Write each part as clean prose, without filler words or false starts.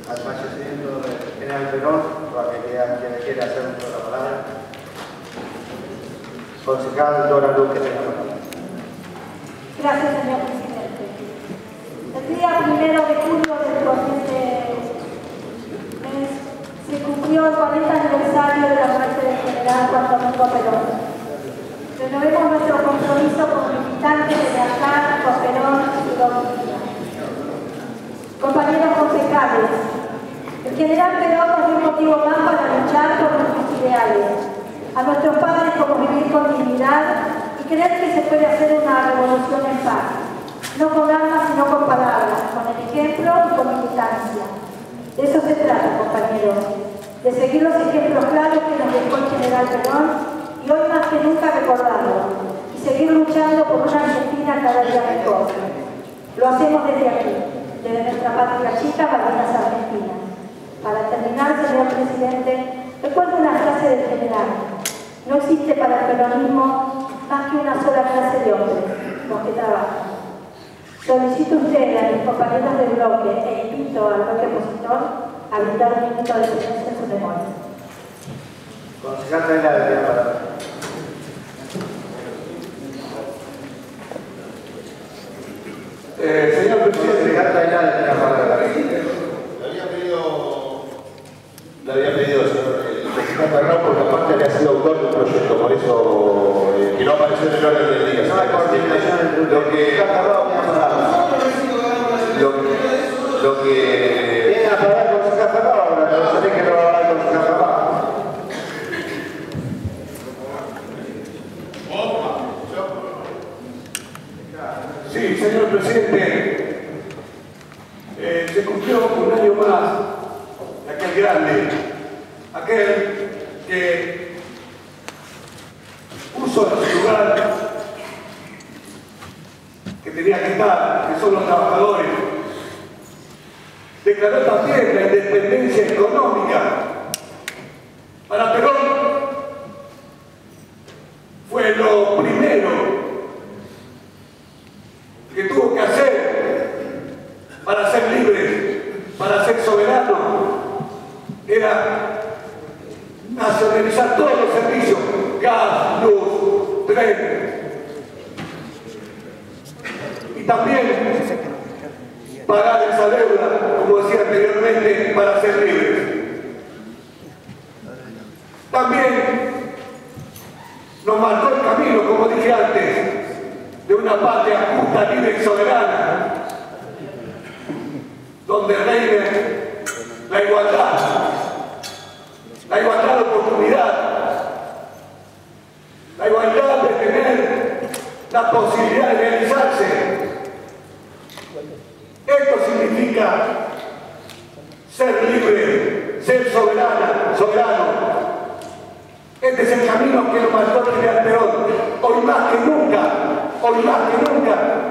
al fallecimiento del general Perón, para que quien quiera hacer uso de la palabra. Concejal Dora Luque, tenga la palabra. Gracias, señor presidente. El día 1 de julio del corriente mes se cumplió el 40 aniversario de la muerte del general Juan Domingo Perón. Renovemos nuestro compromiso como militantes de lealtad con Perón y su doctrina. Compañeros concejales, el general Perón nos dio un motivo más para luchar por nuestros ideales. A nuestros padres como vivir con dignidad y creer que se puede hacer una revolución en paz. No con armas, sino con palabras, con el ejemplo y con militancia. De eso se trata, compañeros, de seguir los ejemplos claros que nos dejó el general Perón y hoy más que nunca recordarlo y seguir luchando por una Argentina cada día mejor. Lo hacemos desde aquí, desde nuestra patria chica, Malvinas Argentinas. Para terminar, señor presidente, recuerdo una frase del general. No existe para el peronismo más que una sola clase de hombres, los que trabajan. Solicito a ustedes, a mis compañeros del bloque, e invito al bloque opositor a brindar un minuto de silencio en su memoria. Concejal Taylor, tenga la palabra. Señor presidente, Concejal Taylor, tenga la palabra. le había pedido al señor concejal Perrón, porque aparte había sido autor del proyecto, por eso que no apareció en el orden del día. No hay coordinación entre ustedes. Lo que Viene a hablar con concejal Perrón ahora, pero sabés que no va a hablar con concejal Perrón. Sí, señor presidente, se cumplió un año más de aquel grande, aquel que puso en su lugar que tenía que estar, que son los trabajadores. Declaró también la independencia económica. Para Perón fue lo primero que tuvo que hacer para ser libre, para ser soberano, era nacionalizar todos los servicios, gas, luz, tren, y también pagar esa deuda, como decía anteriormente, para ser libres. También nos marcó el camino, como dije antes, de una patria justa, libre y soberana, donde reine la igualdad de oportunidad, la igualdad de tener la posibilidad de realizarse. Esto significa ser libre, ser soberano. Este es el camino que nos marcó el general Perón. Hoy más que nunca,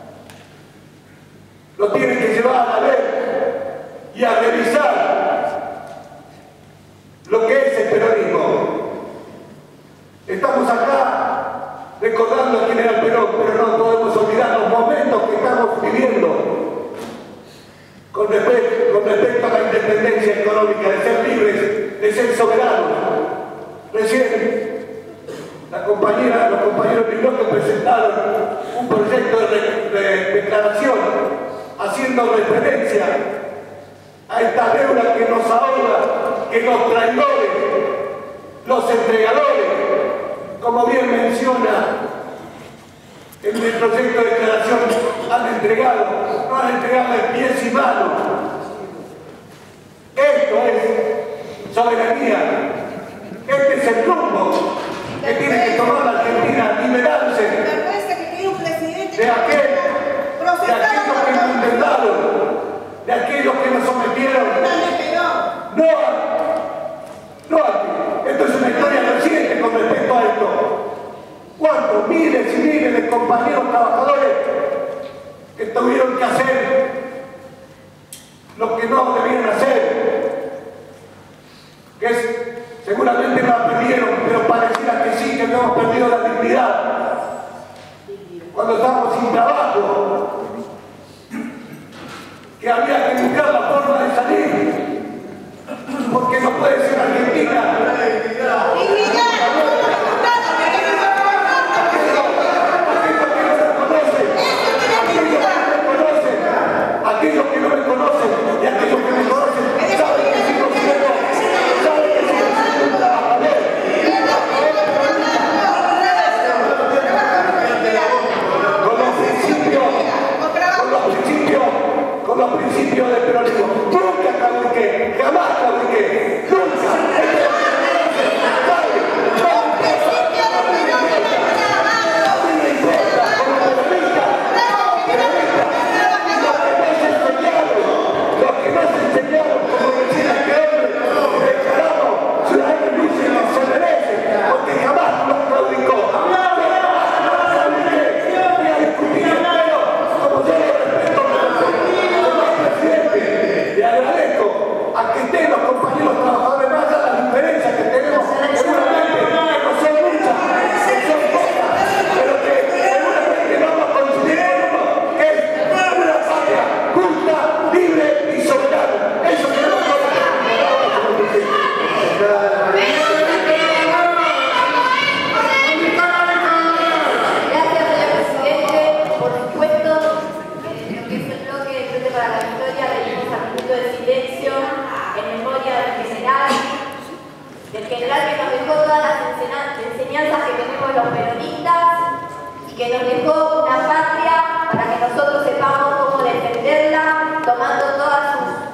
lo tienen que llevar a ver y a revisar lo que es el peronismo. Estamos acá recordando al general Perón, pero no podemos olvidar los momentos que estamos viviendo con respecto a la independencia económica, de ser libres, de ser soberanos. Recién los compañeros de mi bloque presentaron un proyecto de declaración haciendo referencia a esta deuda que nos ahoga, que los traidores, los entregadores, como bien menciona en el proyecto de declaración, no han entregado de pies y manos. Esto es soberanía. Este es el rumbo que tiene que tomar la Argentina, liberarse de aquellos que nos intentaron, de aquellos que nos sometieron. Esto es una historia reciente con respecto a esto. ¿Cuántos miles y miles de compañeros trabajadores que tuvieron que hacer lo que no debían hacer? Que es, seguramente no aprendieron, pero pareciera que sí, que no hemos perdido la dignidad. Cuando estábamos sin trabajo, que había que buscar la forma de salir de los compañeros trabajadores, más allá de las diferencias que tenemos, seguramente que no son muchas, que son pocas, pero que seguramente vamos a coincidir con uno, que es una patria justa, libre y soberana. Eso queremos con la del general que nos dejó todas las enseñanzas que tenemos los peronistas y que nos dejó una patria para que nosotros sepamos cómo defenderla, tomando todas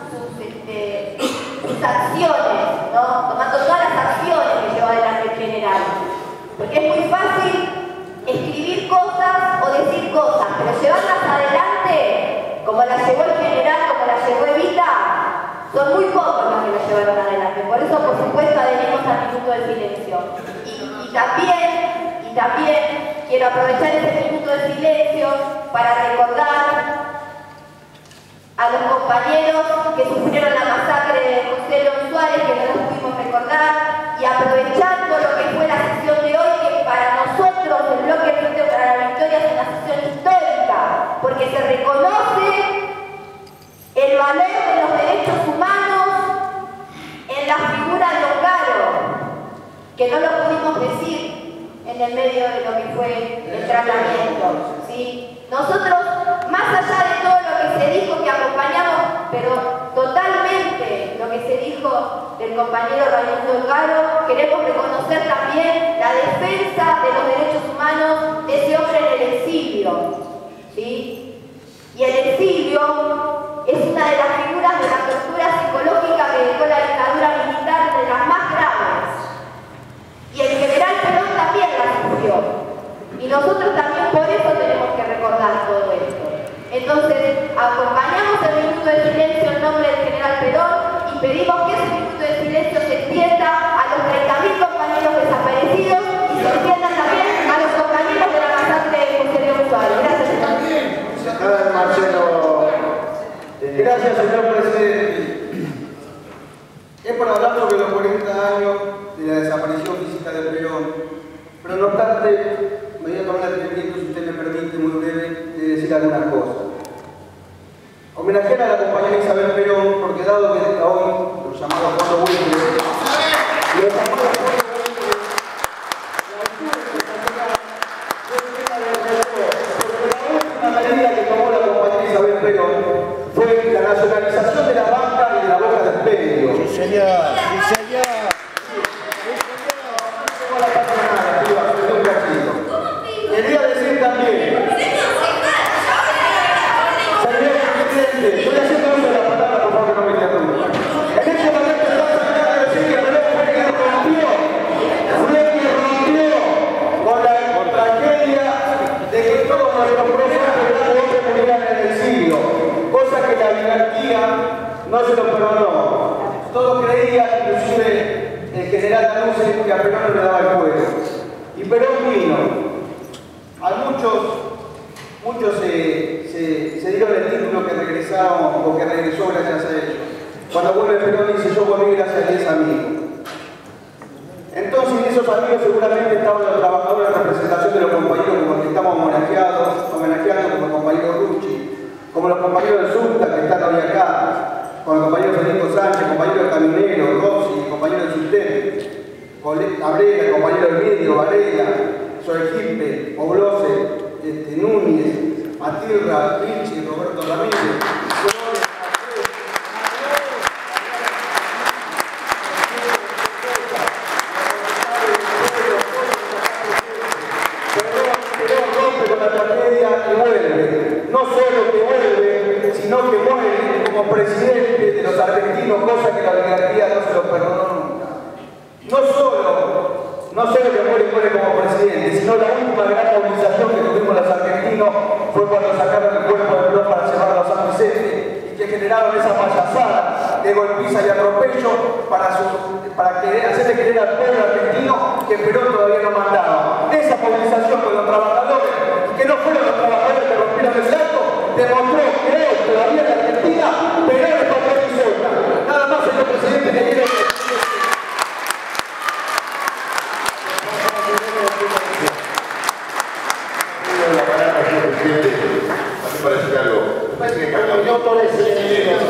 sus acciones, ¿no? Tomando todas las acciones que lleva adelante el general. Porque es muy fácil escribir cosas o decir cosas, pero llevarlas adelante, como las llevó el general, como las llevó Evita, son muy pocos los que lo llevaron adelante. Por eso, por supuesto, adherimos al minuto del silencio. Y también quiero aprovechar este minuto de silencio para recordar a los compañeros que sufrieron la masacre de José León Suárez, que no los pudimos recordar, y aprovechando lo que fue la sesión de hoy, que para nosotros, el bloque Frente para la Victoria, es una sesión histórica, porque se reconoce el valor de los derechos humanos en la figura de Ongaro, que no lo pudimos decir en el medio de lo que fue el tratamiento, ¿sí? Nosotros, más allá de todo lo que se dijo, que acompañamos, pero totalmente lo que se dijo del compañero Raimundo Ongaro, queremos reconocer también la defensa de los derechos humanos de ese hombre en el exilio, ¿sí? Y el exilio es una de las figuras de la tortura psicológica que dejó la dictadura militar, de las más graves. Y el general Perón también la sufrió. Y nosotros también por eso tenemos que recordar todo esto. Entonces, acompañamos el minuto de silencio en nombre del general Perón y pedimos que ese minuto de silencio se extienda a los 30.000 compañeros desaparecidos y se extienda también a los compañeros de la masacre de José León Suárez. Gracias, señor. Gracias, señor presidente. Es para hablar sobre los 40 años de la desaparición física de Perón, pero no obstante, me voy a tomar el tiempo, si usted me permite, muy breve, de decir algunas cosas. Homenajear a la compañera Isabel Perón, porque dado que hoy los llamados Fondo Wilde, los llamados Fondo Wilde, la medida que tomó la compañera Isabel Perón fue la nacionalización de la banca y de la boca de expendio. Sí, señor. Sí, señor. Quería decir también, señor presidente, estoy haciendo uso de la palabra, por favor, que no me interrumpa. En este momento está tratando de decir que Perón fue quien rompió con la tragedia de que todos nuestros prófugos murieran en el exilio, cosa que la oligarquía no se lo perdonó. Todos creían, inclusive el general Danuse, que a Perón no le daba el juego. Y Perón vino. A muchos se dieron el título que regresaron o que regresó gracias a ellos. Cuando vuelve Perón dice, yo volví gracias a 10 amigos. Entonces, en esos amigos seguramente estaban los trabajadores en representación de los compañeros como los que estamos homenajeando como el compañero Rucci, como los compañeros del Sulta que están hoy acá, con el compañero Federico Sánchez, compañero de Camionero, Rossi, compañero del Sustento, Abrera, el compañero del Vidrio, Varela, Soejipe, Oblose, Núñez, Matilda, Vinci, Roberto Ramírez, rompe con la tragedia y vuelve. No solo que vuelve, sino que muere como presidente de los argentinos, cosa que la oligarquía no se lo perdonó nunca. No solo que muere como presidente, sino la última gran movilización que tuvimos los argentinos fue cuando sacaron el cuerpo de Perón para llevarlo a San Vicente y que generaron esa payasada de golpiza y atropello para hacerle creer al pueblo argentino que Perón todavía no mandaba. Esa movilización con los trabajadores, y que no fueron los trabajadores que rompieron el saco, demostró que hoy todavía en la Argentina Perón es papel y sola. Nada más, señor presidente. Parece que cambió todo ese.